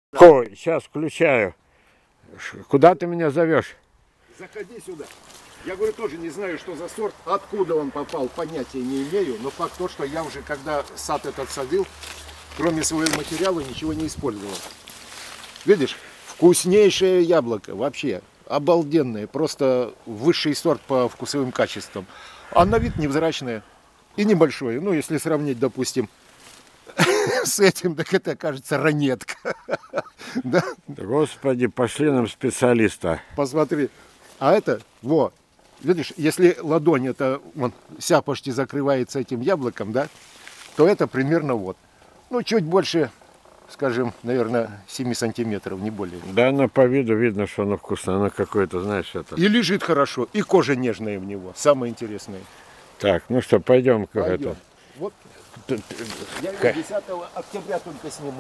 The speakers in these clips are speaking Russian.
Ой, сейчас включаю. Куда ты меня зовешь? Заходи сюда. Я говорю, тоже не знаю, что за сорт, откуда он попал, понятия не имею, но факт то, что я уже, когда сад этот садил, кроме своего материала ничего не использовал. Видишь, вкуснейшее яблоко, вообще, обалденное, просто высший сорт по вкусовым качествам. А на вид невзрачное и небольшое, ну, если сравнить, допустим, с этим, так это, кажется, ранетка. Да? Господи, пошли нам специалиста. Посмотри. А это, вот, видишь, если ладонь это вон, вся почти закрывается этим яблоком, да, то это примерно вот. Ну, чуть больше, скажем, наверное, 7 сантиметров, не более. Да, оно по виду видно, что оно вкусное. Оно какое-то, знаешь, это. И лежит хорошо, и кожа нежная в него, самое интересное. Так, ну что, пойдем к Пойдем. это. Вот, я его 10 октября только сниму.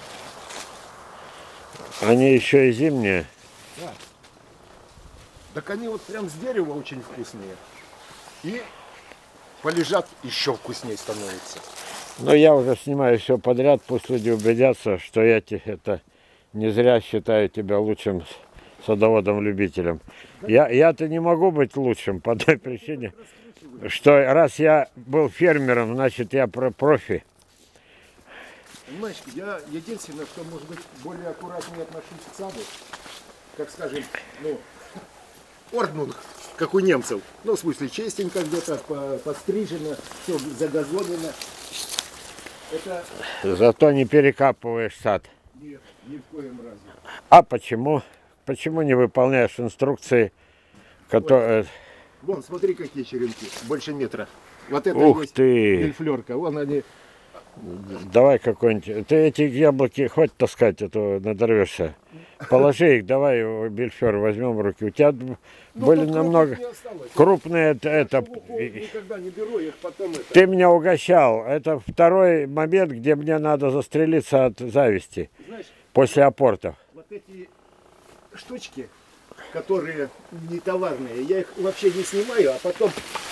Они еще и зимние. Да. Так они вот прям с дерева очень вкусные. И полежат, еще вкуснее становится. Но я уже снимаю все подряд, пусть люди убедятся, что я это не зря считаю тебя лучшим садоводом-любителем. Я-то не могу быть лучшим по той причине, что раз я был фермером, значит я профи. Понимаешь, я единственное, что, может быть, более аккуратнее отношусь к саду, как, скажем, ну, орднунг, как у немцев. Ну, в смысле, чистенько где-то, подстрижено, все загазонено. Это... Зато не перекапываешь сад. Нет, ни в коем разе. А почему? Почему не выполняешь инструкции, которые... Вон, смотри, какие черенки, больше метра. Вот это Ух есть ты! мильфлерка, вон они... Давай какой-нибудь. Ты эти яблоки хватит таскать, а то надорвешься. Положи их, давай бельфер возьмем в руки. У тебя были намного крупные. Это... Никогда не беру их, потом это... Ты меня угощал. Это второй момент, где мне надо застрелиться от зависти. Знаешь, после апортов. Вот эти штучки, которые не товарные, я их вообще не снимаю, а потом...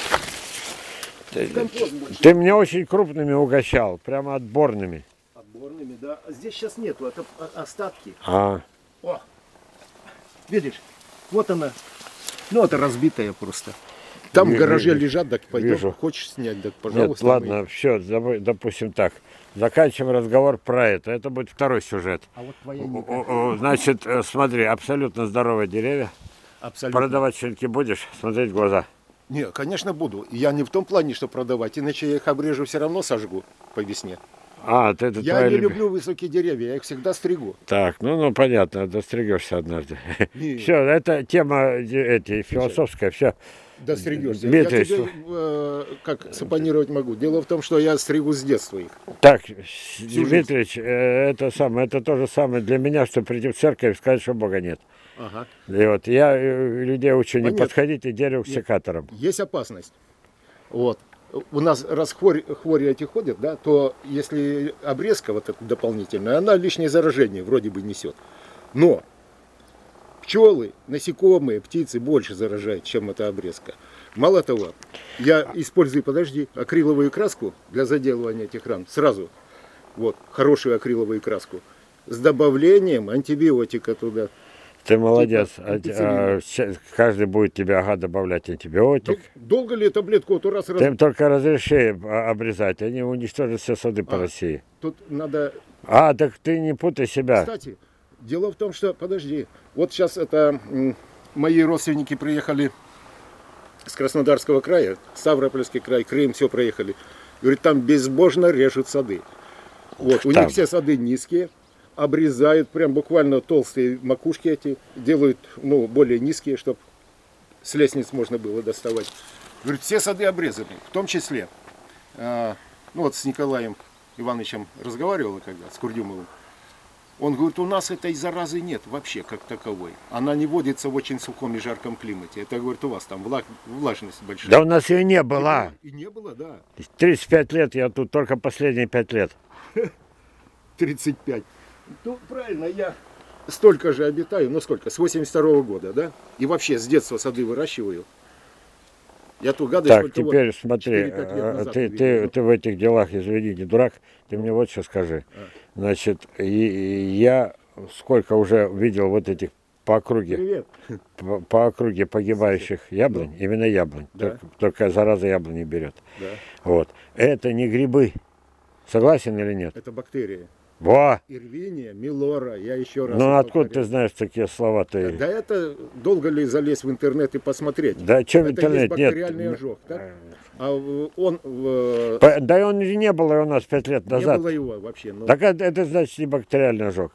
Ты меня очень крупными угощал, прямо отборными. Отборными, да. А здесь сейчас нету, это остатки. А. О, видишь, вот она. Ну, это разбитая просто. Там в гараже лежат, так пойдем. Вижу. Хочешь снять, так пожалуйста. Нет, ладно, все, допустим так. Заканчиваем разговор про это. Это будет второй сюжет. А вот твоя не... Значит, смотри, абсолютно здоровые деревья. Абсолютно. Продавать черенки будешь? Смотреть в глаза. Не, конечно буду. Я не в том плане, что продавать, иначе я их обрежу, все равно сожгу по весне. А, это я не люблю высокие деревья, я их всегда стригу. Так, ну понятно, достригешься однажды. Все, это тема философская, все. Достригешься. Дмитрий, Я тебе как сапонировать могу. Дело в том, что я стригу с детства их. Так, Дмитрич, это то же самое для меня, что прийти в церковь и сказать, что Бога нет. Ага. И вот я людей учу не подходите к дереву к секаторам. Есть опасность. Вот. У нас, раз хвори эти ходят, да, то если обрезка вот эта дополнительная, она лишнее заражение вроде бы несет. Но пчелы, насекомые, птицы больше заражают, чем эта обрезка. Мало того, я использую, акриловую краску для заделывания этих ран. Сразу, вот, хорошую акриловую краску. С добавлением антибиотика туда. Ты молодец. Каждый будет тебе добавлять антибиотик. Долго ли таблетку? То раз... Ты им только разреши обрезать, они уничтожат все сады по России. Тут надо... Так ты не путай себя. Кстати, дело в том, что... Вот сейчас это... Мои родственники приехали с Краснодарского края, Ставропольский край, Крым, все проехали. Говорит, там безбожно режут сады. Вот, у них все сады низкие. Обрезают прям буквально толстые макушки эти, делают, ну, более низкие, чтобы с лестниц можно было доставать. Говорит, все сады обрезаны, в том числе, ну вот с Николаем Ивановичем разговаривала когда, с Курдюмовым. Он говорит, у нас этой заразы нет вообще как таковой. Она не водится в очень сухом и жарком климате. Это, говорит, у вас там влажность большая. Да у нас ее не было. И не было, да. 35 лет, я тут только последние 5 лет. 35. Ну, правильно, я столько же обитаю, ну сколько, с 82-го года, да? И вообще с детства сады выращиваю. Я ту гадость так, только теперь вот смотри, 4-5 лет назад ты в этих делах, извини, не дурак, ты мне вот что скажи. Значит, я сколько уже видел вот этих по округе, Привет. по округе погибающих яблонь, именно яблонь, Да. только зараза яблони берет. Да. Вот. Это не грибы. Согласен или нет? Это бактерии. Во! Ирвиния, милора, я еще раз. Ну это откуда ты повторяю. знаешь такие слова-то? Да это долго ли залезть в интернет и посмотреть? Да что в Это есть интернете? бактериальный Нет. ожог, так? А он Да и он же не было у нас 5 лет не назад. было его вообще. Но Так это значит не бактериальный ожог.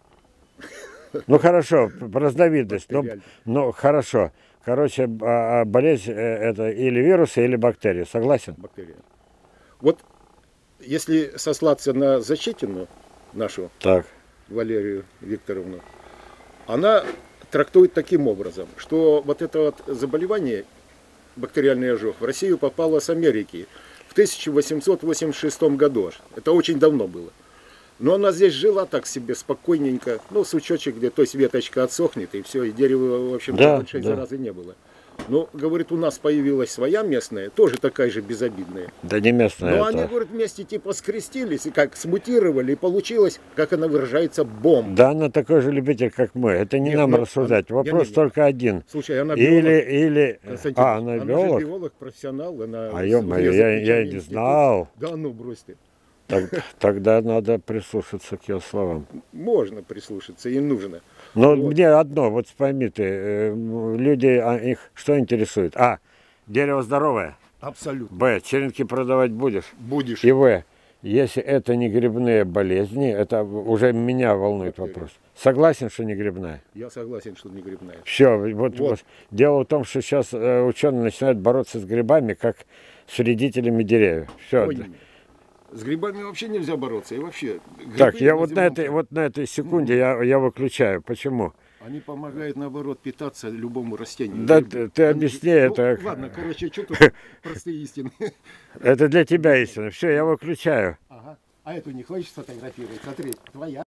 Ну хорошо, разновидность. Бактериальный. Ну хорошо. Короче, болезнь это или вирусы, или бактерии. Согласен? бактерия. Вот если сослаться на Защитину, нашу Так. Валерию Викторовну, она трактует таким образом, что вот это вот заболевание, бактериальный ожог, в Россию попало с Америки в 1886 году. Это очень давно было. Но она здесь жила так себе спокойненько, ну, сучочек где, то есть веточка отсохнет, и все, и дерева, в общем-то, Да, большой да. заразы не было. Но, говорит, у нас появилась своя местная, тоже такая же безобидная. Да не местное Но это. они, говорит, вместе типа скрестились и как смутировали, и получилось, как она выражается, бомба. Да она такой же любитель, как мы. Это не Нет, нам ну, рассуждать. она- Вопрос не-не-не. только один. Слушай, она биолог. Или... Константин, она она биолог? же биолог, профессионал. Она А ё-моё, я не знал. Да ну брось ты. Тогда надо прислушаться к ее словам. Можно прислушаться и нужно. Но Вот. мне одно, вот пойми ты, люди, их что интересует? А, дерево здоровое. Абсолютно. Б, черенки продавать будешь. Будешь. И В, если это не грибные болезни, это уже меня волнует Бактерии. вопрос. Согласен, что не грибная? Я согласен, что не грибная. Все, вот. Вот. Дело в том, что сейчас ученые начинают бороться с грибами, как с вредителями деревьев. Все. Ой, с грибами вообще нельзя бороться. И вообще, Так, грибы я вот на земном- этой секунде я выключаю. Почему? Они помогают, наоборот, питаться любому растению. Да Грибы. ты Они- объясни ну, это. Ладно, короче, что тут простые истины. Это для тебя истина. Все, я выключаю. Ага. А эту не хочешь сфотографировать? Смотри, твоя.